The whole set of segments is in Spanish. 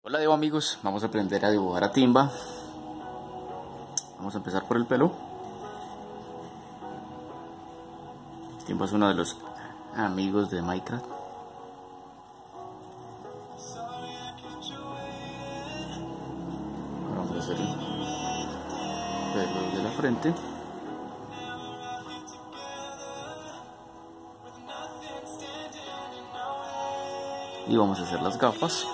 Hola amigos, vamos a aprender a dibujar a Timba. Vamos a empezar por el pelo. Timba es uno de los amigos de Minecraft. Ahora vamos a hacer el pelo de la frente. Y vamos a hacer las gafas.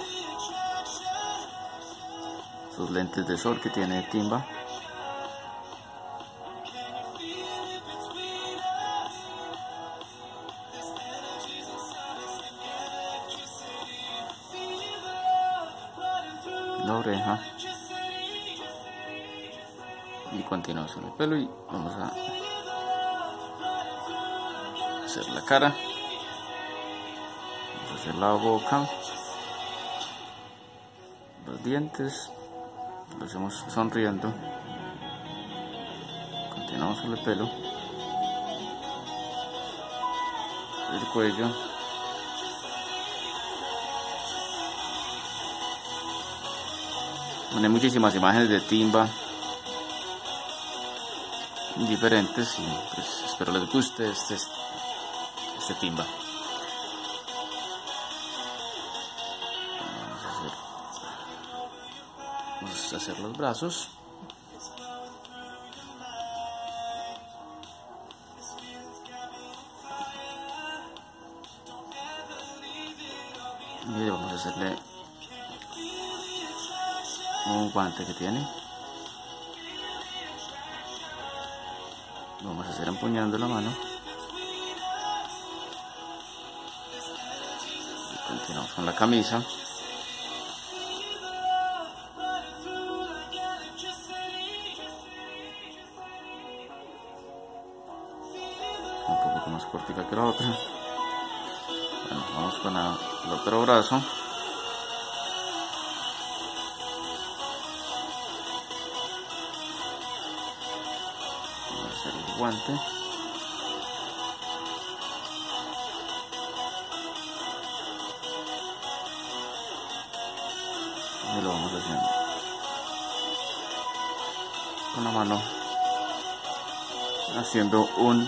Sus lentes de sol que tiene Timba. La oreja. Y continuamos con el pelo y vamos a hacer la cara. Vamos a hacer la boca. Los dientes. Lo hacemos sonriendo. Continuamos con el pelo, el cuello, hay muchísimas imágenes de Timba diferentes y pues espero les guste este Timba. Vamos a hacer los brazos. Y vamos a hacerle un guante que tiene. Vamos a hacer empuñando la mano. Y continuamos con la camisa. Un poquito más cortica que la otra. Bueno, vamos con el otro brazo. Vamos a hacer el guante. Y lo vamos haciendo con la mano, haciendo un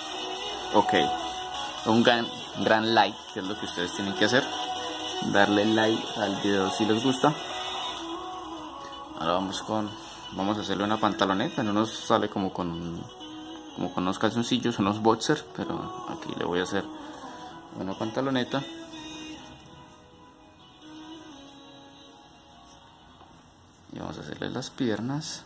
un gran like, que es lo que ustedes tienen que hacer, darle like al video si les gusta. Ahora vamos a hacerle una pantaloneta. No nos sale como con unos calzoncillos, unos boxers, pero aquí le voy a hacer una pantaloneta. Y vamos a hacerle las piernas,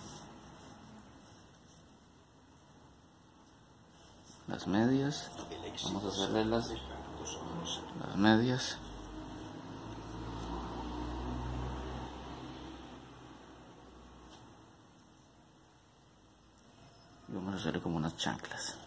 las medias. Vamos a hacerle las medias. Y vamos a hacerle como unas chanclas.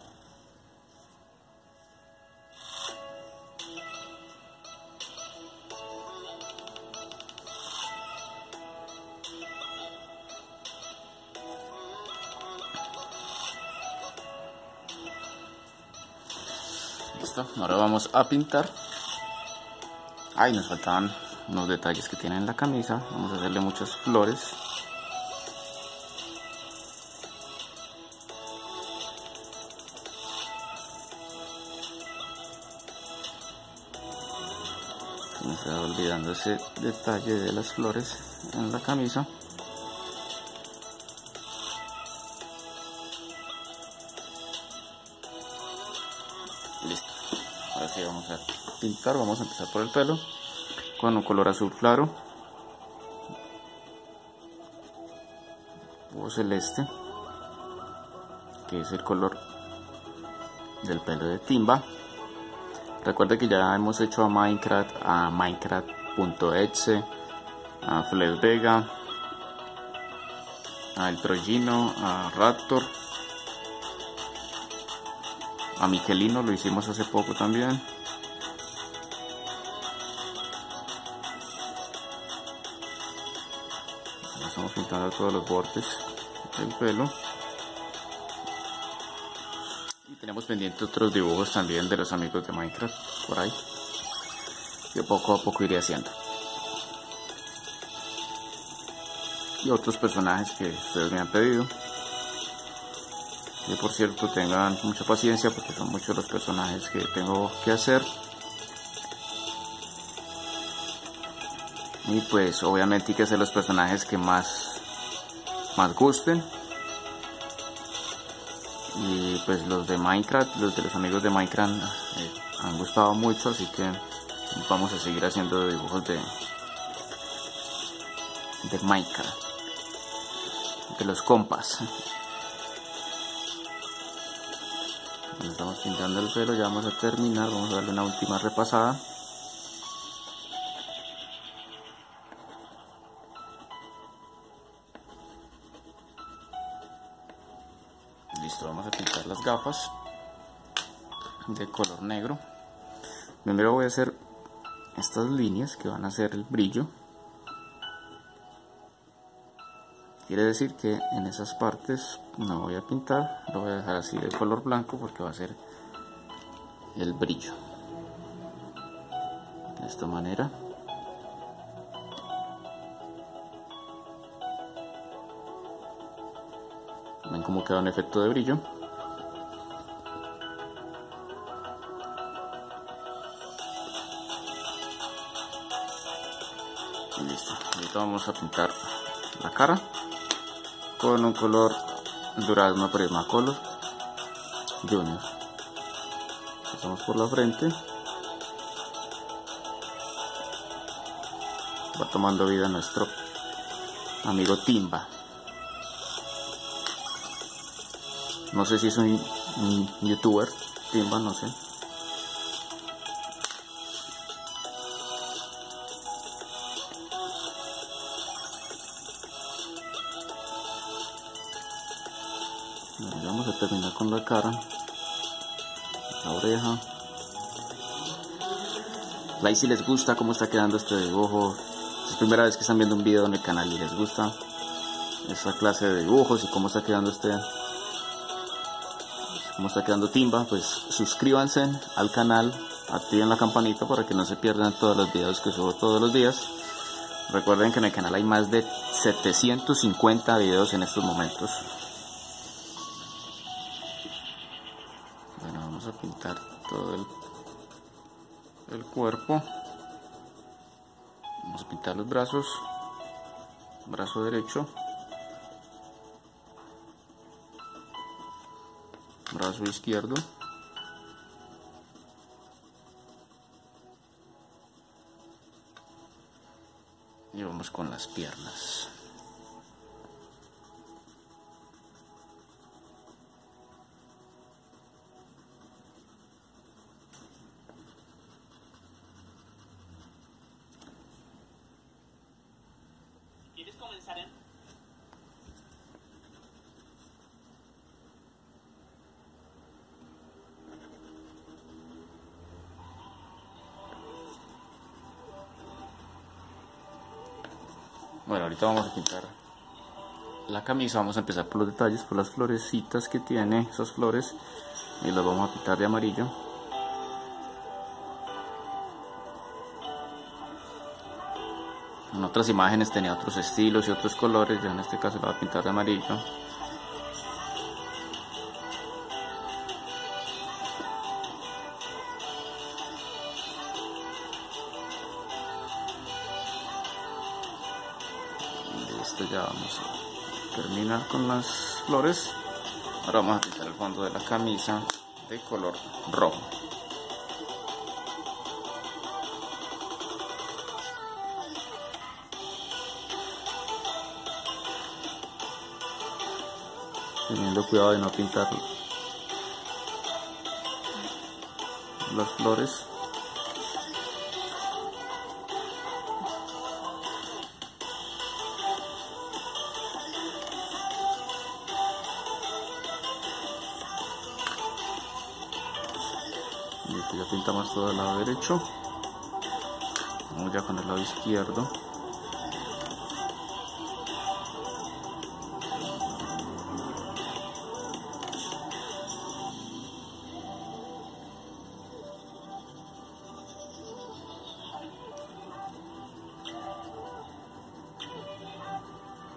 Listo, ahora vamos a pintar. Ay, nos faltaban unos detalles que tiene en la camisa. Vamos a hacerle muchas flores. Se me está olvidando ese detalle de las flores en la camisa. Listo, ahora sí vamos a pintar. Vamos a empezar por el pelo con un color azul claro o celeste, que es el color del pelo de Timba. Recuerda que ya hemos hecho a Minecraft.exe, a Flash Vega, a El Trojino, a Raptor, a Michelino, lo hicimos hace poco también. Estamos pintando todos los bordes del pelo. Y tenemos pendientes otros dibujos también de los amigos de Minecraft por ahí, que poco a poco iré haciendo. y otros personajes que ustedes me han pedido. Y por cierto, tengan mucha paciencia porque son muchos los personajes que tengo que hacer. Y pues obviamente hay que hacer los personajes que más gusten. Y pues los de Minecraft, los de los amigos de Minecraft han gustado mucho, así que vamos a seguir haciendo dibujos de Minecraft, de los compas. Estamos pintando el pelo, ya vamos a terminar, vamos a darle una última repasada. Listo, vamos a pintar las gafas de color negro. Primero voy a hacer estas líneas que van a hacer el brillo. Quiere decir que en esas partes no voy a pintar, lo voy a dejar así de color blanco porque va a ser el brillo. De esta manera. Ven cómo queda un efecto de brillo. Y listo. Ahorita vamos a pintar la cara con un color durazno Prismacolor Junior. Pasamos por la frente. Va tomando vida nuestro amigo Timba. No sé si es un youtuber, Timba, no sé. Vamos a terminar con la cara, la oreja. Like si les gusta cómo está quedando este dibujo. Es la primera vez que están viendo un video en el canal y les gusta esta clase de dibujos y cómo está quedando Timba, pues suscríbanse al canal, activen la campanita para que no se pierdan todos los videos que subo todos los días. Recuerden que en el canal hay más de 750 videos en estos momentos. Bueno, vamos a pintar todo el cuerpo. Vamos a pintar los brazos, brazo derecho, brazo izquierdo, y vamos con las piernas. ¿Quieres comenzar en? Bueno, ahorita vamos a pintar la camisa. Vamos a empezar por los detalles, por las florecitas que tiene, esas flores, y las vamos a pintar de amarillo. En otras imágenes tenía otros estilos y otros colores, yo en este caso la voy a pintar de amarillo. Listo, ya vamos a terminar con las flores. Ahora vamos a pintar el fondo de la camisa de color rojo. Teniendo cuidado de no pintar las flores. Y ya pintamos todo el lado derecho. Vamos ya con el lado izquierdo.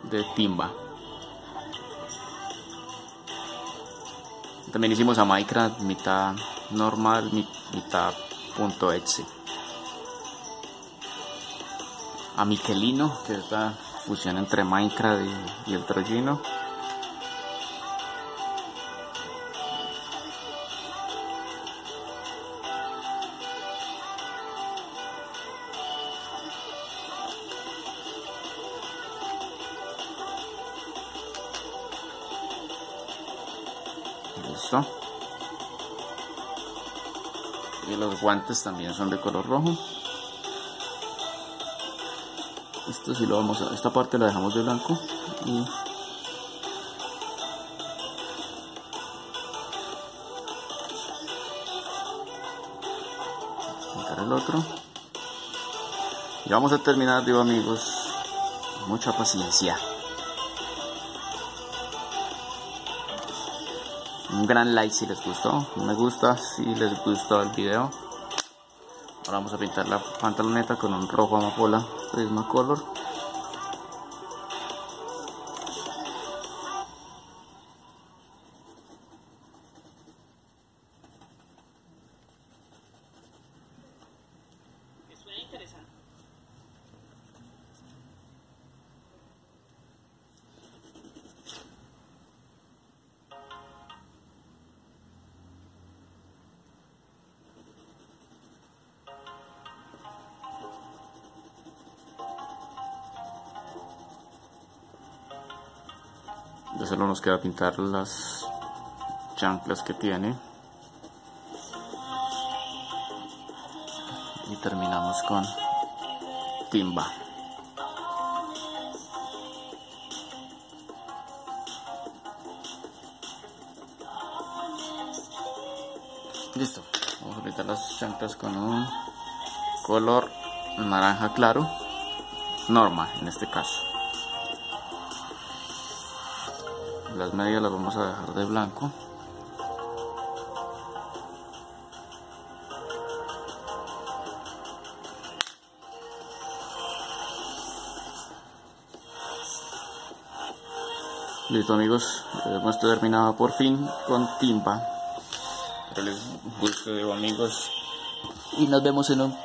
de timba. También hicimos a Minecraft mitad normal, mitad .exe. A Michelino, que es la fusión entre Minecraft y el Troyino. Listo. Y los guantes también son de color rojo. Esto sí lo vamos a... Esta parte la dejamos de blanco. Y pintar el otro. Y vamos a terminar, digo amigos. Mucha paciencia. Un gran like si les gustó, un me gusta si les gustó el video. Ahora vamos a pintar la pantaloneta con un rojo amapola Prismacolor. Suena interesante. Ya solo nos queda pintar las chanclas que tiene. Y terminamos con timba. Listo. Vamos a pintar las chanclas con un color naranja claro. Norma en este caso. Las medias las vamos a dejar de blanco. Listo amigos, hemos terminado por fin con timba. Espero les guste, amigos, y nos vemos en un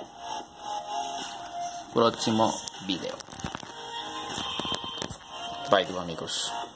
próximo video. Bye amigos.